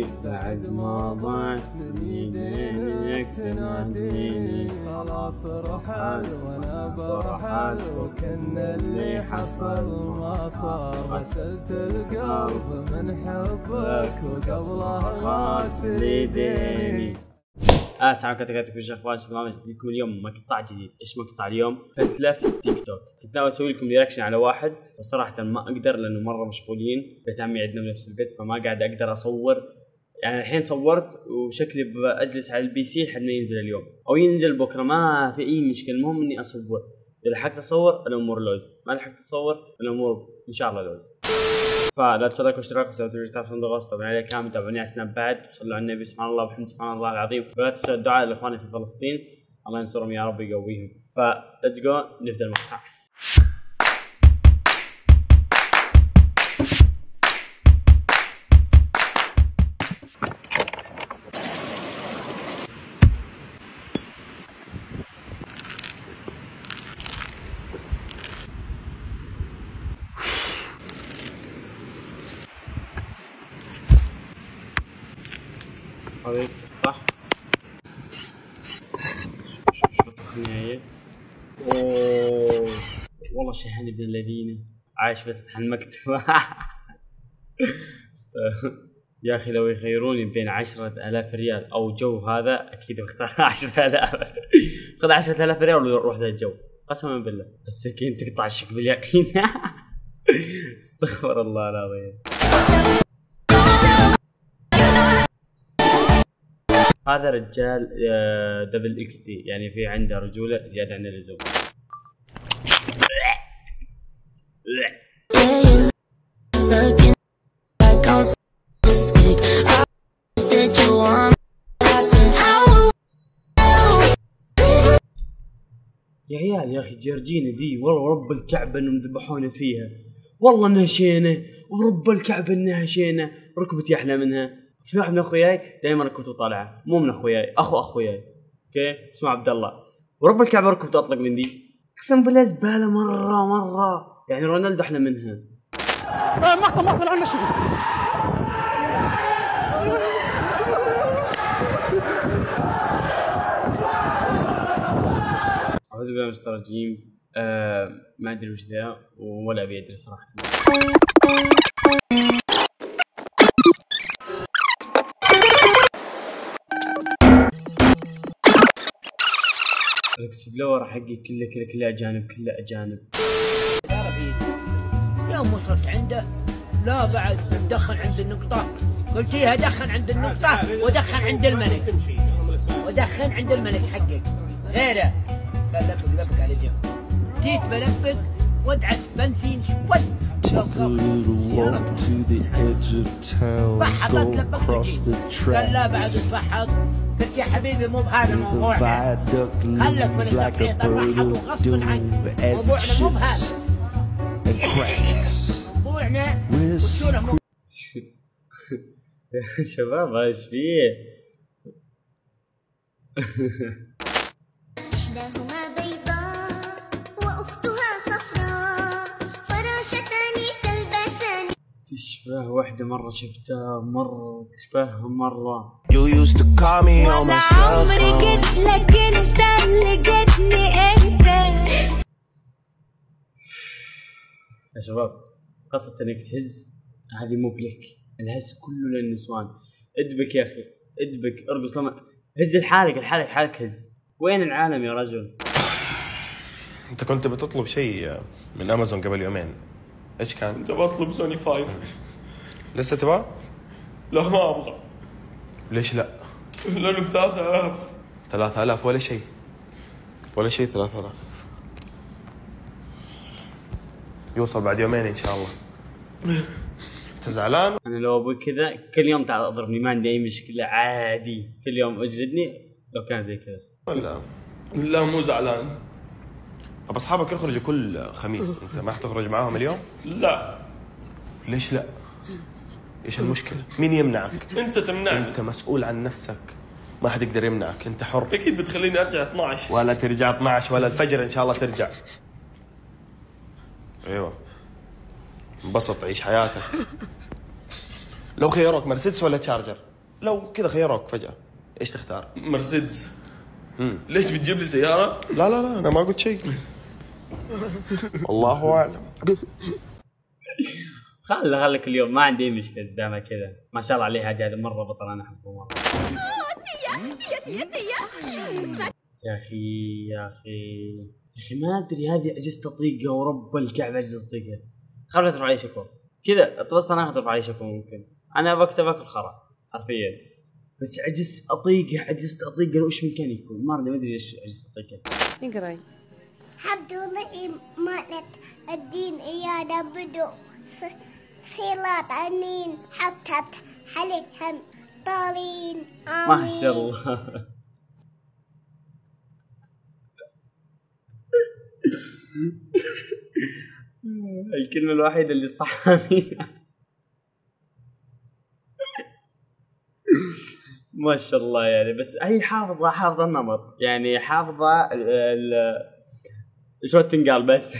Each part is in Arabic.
بعد ما ضعت من ايدينك تناديني. خلاص رحل وانا برحل وكن اللي حصل ما صار. غسلت القلب من حبك وقبله غاسل ايديني. السلام عليكم وش اخباركم؟ تمام لكم اليوم مقطع جديد. ايش مقطع اليوم؟ فتلة في التيك توك. كنت ناوي اسوي لكم رياكشن على واحد بس صراحه ما اقدر لانه مره مشغولين. بيت عمي عندنا بنفس البيت فما قاعد اقدر اصور. يعني الحين صورت وشكلي بجلس على البي سي لحد ما ينزل اليوم او ينزل بكره، ما في اي مشكله. المهم اني اصور. اذا لحقت اصور الامور لوز، ما لحقت اصور الامور ان شاء الله لوز. فلا تنسوا لايك واشتراك وسووا تويتر في صندوق الوصف. طبعا عليك كامل تابعوني على سناب بعد وصلوا على النبي سبحان الله وبحمد سبحان الله العظيم. ولا تنسوا الدعاء لاخواني في فلسطين، الله ينصرهم يا رب يقويهم. فليتس جو نبدا المقطع. حبيبي صح؟ شو التقنية؟ اوه والله شهاني ابن الذين عايش بس تحت المكتب. يا اخي لو يخيروني بين 10,000 ريال او جو هذا اكيد بختار 10,000. خذ 10,000 ريال وروح ذا الجو قسما بالله. السكين تقطع الشك باليقين. استغفر الله العظيم. هذا رجال دبل اكس تي، يعني في عنده رجوله زياده عن اللزوم. يا عيال يا اخي جرجينا دي والله رب الكعبه انهم ذبحونا فيها. والله انها شينه ورب الكعبه انها شينه. ركبتي احلى منها. في واحد من اخوياي دائما ركبته طالعه، مو من اخوياي، اخوياي اوكي اسمه عبد الله، ورب الكعبه ركبته اطلق من دي. اقسم بالله زباله مره يعني رونالدو احلى منها. مقطع عنا شو. اعوذ بالله من الشيطان الرجيم. ما ادري وش ذا ولا ابي ادري صراحه. الاكسبلور حقي كله اجانب. يوم وصلت عنده لا بعد دخن عند النقطة، قلت لها دخن عند النقطة ودخن عند الملك حقك غيره. قال لبك على جنب. جيت بلفق ودعت بنزين شوي فحطت لبك وجيت. قال لا بعد تفحط. قلت يا حبيبي مو بهذا موضوعنا، خلك من التفحيط الفحط وغصب عنك. موضوعنا مو بهذا، موضوعنا والسورة مو. يا شباب ايش فيه؟ إحداهما بيضاء وأختها صفراء فراشتان تلبسان. تشبه واحدة مرة شفتها تشبهها مرة. You used to call me on my cell phone. عمري جيت لك انت اللي جيتني انت. يا شباب قصة انك تهز هذه مو بلك، الهز كله للنسوان. ادبك يا اخي ادبك، ارقص لما هز الحالك هز. وين العالم يا رجل؟ انت كنت بتطلب شيء من امازون قبل يومين، ايش كان؟ كنت بطلب سوني 5. لسه تبغى؟ لا ما ابغى. ليش لا؟ لانه ب 3000. 3000 ولا شيء 3000 يوصل بعد يومين ان شاء الله. انت زعلان؟ انا لو ابوي كذا كل يوم تعال اضربني، ما عندي اي مشكله عادي، كل يوم اجلدني لو كان زي كذا. ولا لا مو زعلان. طب اصحابك يخرجوا كل خميس، انت ما حتخرج معاهم اليوم؟ لا. ليش لا؟ ايش المشكله؟ مين يمنعك؟ انت تمنعني. انت مسؤول عن نفسك، ما حد يقدر يمنعك، انت حر. اكيد بتخليني ارجع 12 ولا ترجع 12 ولا الفجر ان شاء الله ترجع. ايوه انبسط عيش حياتك. لو خيروك مرسيدس ولا تشارجر؟ لو كذا خيروك فجأة ايش تختار؟ مرسيدس. ليش بتجيب لي سيارة؟ لا انا ما قلت شيء. الله اعلم. خلك اليوم ما عندي مشكلة قدامها كذا، ما شاء الله عليه هذا مرة بطل، انا احبه مرة. يا اخي ما ادري هذه عجزت اطيقها ورب الكعبة عجزت اطيقها. خلنا ترفع علي شكوى كذا، اتوصل انا ترفع علي شكوى ممكن. انا بكتب اكل خرا حرفيا، بس عجزت اطيقها وش من كان يكون ما ادري ليش عجزت اطيقها. اقراي. حمد الله مالت الدين إيانا بدو صلات عنين حطت عليهم طالين. ما شاء الله. الكلمة الوحيدة اللي صح فيها. ما شاء الله يعني، بس هي حافظة النمط يعني، حافظة شو تنقال بس.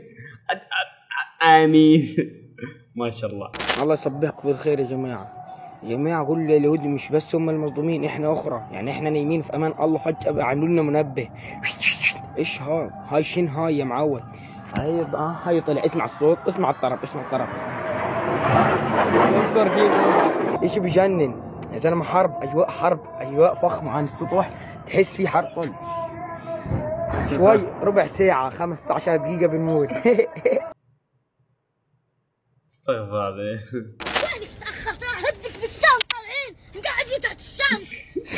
آمين. ما شاء الله. الله يصبحكم بالخير يا جماعة قول لي اليهود مش بس هم المظلومين، احنا اخرى يعني، احنا نايمين في امان الله فجأة بقى عملوا لنا منبه. ايش هاي شين هاي يا معود؟ هاي طلع، اسمع الصوت، اسمع الطرب. ايش بجنن يا زلمة، حرب اجواء فخمة عن السطوح، تحس في حرب شوي ربع ساعة 15 دقيقة بنموت. استغفر الله. وينك تأخرت؟ راح اهدك بالشام طالعين قاعد تحت الشمس.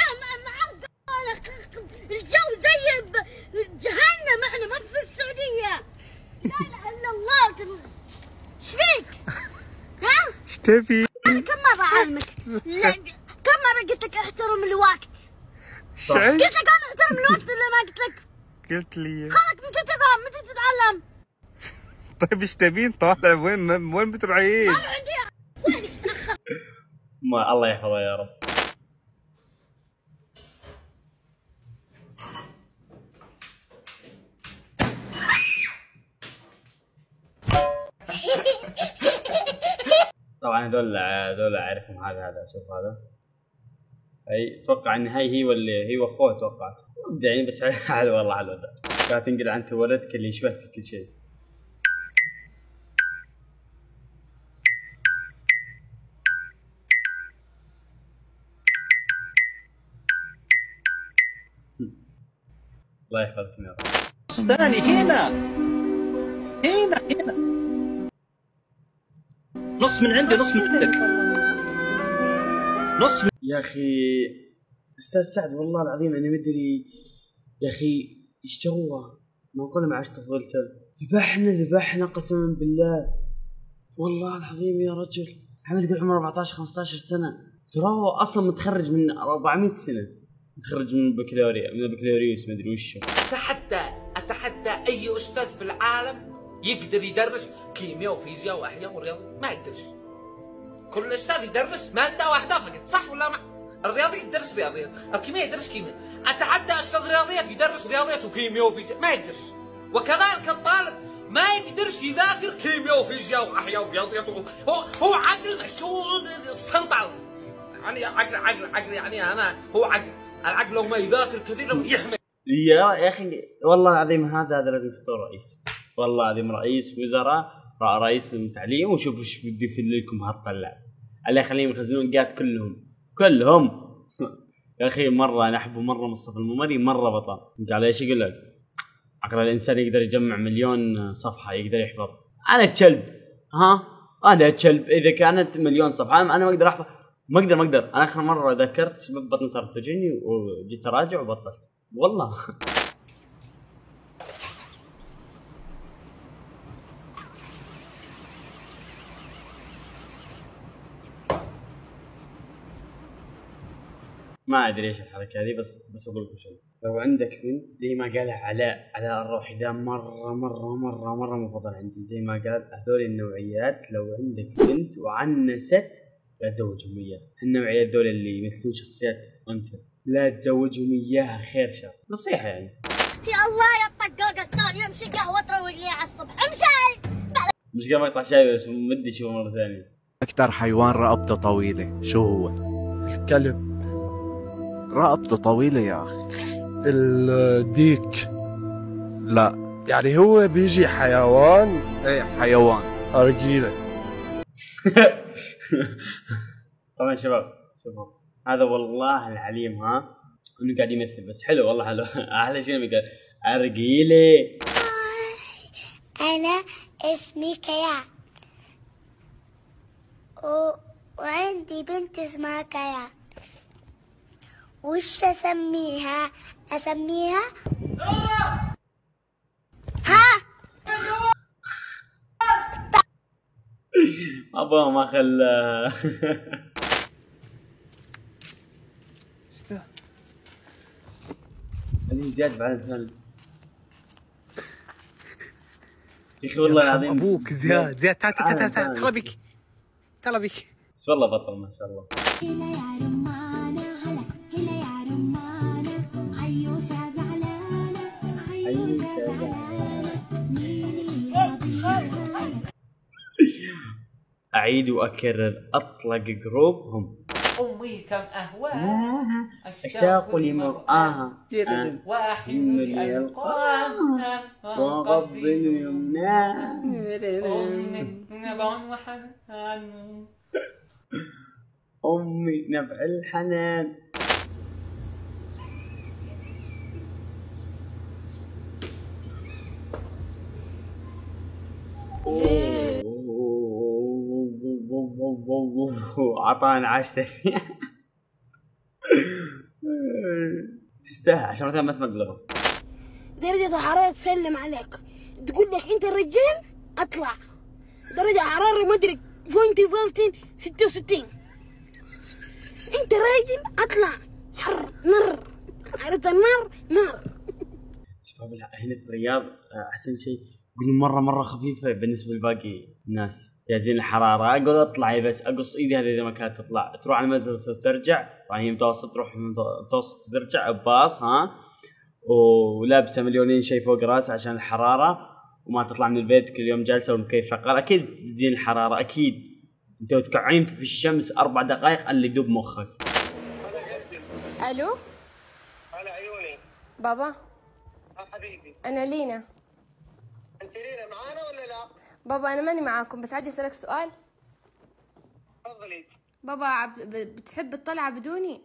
الجو زي جهنم، احنا ما في السعودية. لا اله الا الله. ايش فيك؟ ها؟ ايش تبي؟ كم مرة اعلمك؟ كم مرة قلت لك احترم الوقت؟ قلت لك انا احترم الوقت ولا ما قلت لك؟ قلت لي خلك من كتبها متى تتعلم؟ طيب ايش تبين طالع وين بتروحين؟ انا عندي وينك تأخر؟ ما الله يحفظه يا رب. طبعا هذول اعرفهم. هذا شوف هذا، اي اتوقع ان هي هي واخوه اتوقع مبدعين، بس حلو والله حلو. لا تنقل عن ولدك اللي يشبهك في كل شيء. الله يحفظكم يا رب. ثاني هنا نص من عندي نص من عندك. يا اخي استاذ سعد والله العظيم انا مدري يا اخي ايش جوه، ما كنا مع طفولته ذبحنا قسما بالله والله العظيم يا رجل. حمد يقول عمره 14 15 سنه، ترى هو اصلا متخرج من 400 سنه، متخرج من البكالوريوس ما ادري وش. اتحدى اي استاذ في العالم يقدر يدرس كيمياء وفيزياء واحياء ورياضه، ما يقدرش. كل استاذ يدرس ماده واحده فقط، صح ولا ما؟ الرياضي يدرس رياضيات، الكيمياء يدرس كيمياء. اتحدى استاذ رياضيات يدرس رياضيات وكيمياء وفيزياء، ما يقدرش. وكذلك الطالب ما يقدرش يذاكر كيمياء وفيزياء واحياء ورياضيات. هو عقل مشهور سنطل يعني، عقل يعني انا هو عقل. العقل لو ما يذاكر كثير يحمل. يا اخي والله العظيم هذا لازم يحطوه رئيس، والله العظيم رئيس وزراء، رئيس التعليم، وشوف ايش بدي يفل لكم هالطلع. الله يخليهم يخزنون القات كلهم. يا اخي مره انا احبه مره، مصطفى الممري مره بطل. قال ايش يقول لك؟ عقل الانسان يقدر يجمع 1,000,000 صفحه يقدر يحفظ. انا كلب، انا كلب. اذا كانت 1,000,000 صفحه انا ما اقدر احفظ، ما اقدر. انا اخر مره ذكرت بطني صارت توجعني وجيت اراجع وبطلت والله. ما ادري ايش الحركه هذه، بس بقول لكم شيء. لو عندك بنت زي ما قال علاء الروحي، ذا مره مفضل عندي. زي ما قال هذول النوعيات، لو عندك بنت وعنست لا تزوجهم اياها. النوعيات ذول اللي يمثلون شخصيات انثى لا تزوجهم اياها، خير شر، نصيحه يعني. يا الله يا الطقاق الثاني يمشي قهوه تروق لي على الصبح. امشي مش قام اقطع شاي بس مدي شوفه مره ثانيه. اكثر حيوان رقبته طويله شو هو؟ الكلب. رقبته طويلة يا أخي. الديك. لا. يعني هو بيجي حيوان؟ ايه حيوان. أرجيلة. طبعا شباب شوفوا هذا والله العليم انه قاعد يمثل بس حلو والله حلو. احلى شيء قال ارجيلي. انا اسمي كيا وعندي بنت اسمها كيا. وش اسميها؟ ها ابا ما خلى. ايش ذا؟ اللي زياد بعد الفيلم يا اخي والله العظيم. ابوك زياد تعال بك بس والله بطل ما شاء الله. أعيد وأكرر أطلق جروب هم. أمي كم أهواها أشتاق لمرآها وأحن لألقاها وقبل يمناها أمي نبع الحنان. عطانا عاش سريع. تستاهل عشان مثلا ما تمقلبه. درجة حرارة تسلم عليك تقول لك انت الرجال اطلع. درجة حرارة ما ادري 66. انت راجل اطلع حر نار. عرفت النار نار. شباب هنا في الرياض احسن شيء يقولون مرة خفيفة بالنسبة لباقي الناس جاهزين الحرارة. اقول اطلعي بس اقص ايدي هذه اذا ما كانت تطلع تروح على المدرسة وترجع. طبعا هي متوسط تروح متوسط وترجع باص ولابسة مليونين شيء فوق راسها عشان الحرارة وما تطلع من البيت كل يوم جالسة والمكيف شغال. اكيد تزين الحرارة اكيد. انت وتقعين في الشمس 4 دقائق اللي يدوب مخك. الو على عيوني بابا. حبيبي انا لينا. انت لينا معانا ولا لا؟ بابا انا ماني معاكم بس عادي اسالك سؤال. تفضلي. بابا بتحب الطلعه بدوني؟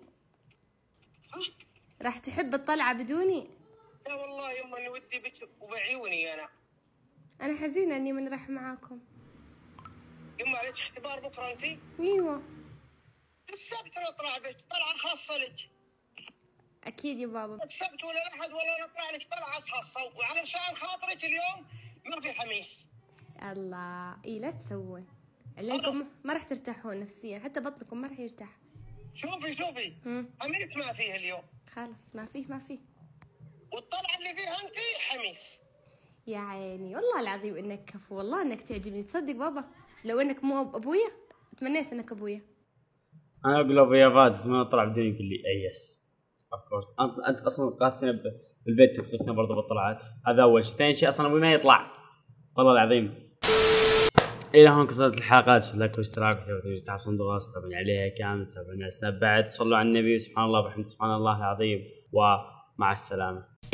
راح تحب الطلعه بدوني؟ لا والله يما اني ودي بك وبعيوني انا حزينه اني من راح معاكم. يما عليك اختبار بكره انت؟ ايوه السبت نطلع بك طلعه خاصه لك. اكيد يا بابا. السبت ولا الاحد ولا نطلع لك طلعه خاصه وعلشان خاطرك اليوم ما في خميس. الله اي لا تسوون عليكم ما راح ترتاحون نفسيا حتى بطنكم ما راح يرتاح. شوفي خميس ما فيه اليوم. خلاص ما فيه والطلعه اللي فيها انت خميس. يا عيني والله العظيم انك كفو والله انك تعجبني. تصدق بابا لو انك مو ابويا تمنيت انك ابويا. انا اقول له ابويا فادس ما طلع بدون يقول لي يس اوف كورس. انت اصلا قاثنا بالبيت تدخلنا برضه بالطلعات. هذا اول شيء. ثاني شيء اصلا ابوي ما يطلع والله العظيم. الى هون كسرت الحلقات. لايك واشتراك وسوي تحت صندوق الوصف طبعا عليها كامل. تابعونا سناب بعد. صلوا على النبي. سبحان الله وبحمده سبحان الله العظيم ومع السلامه.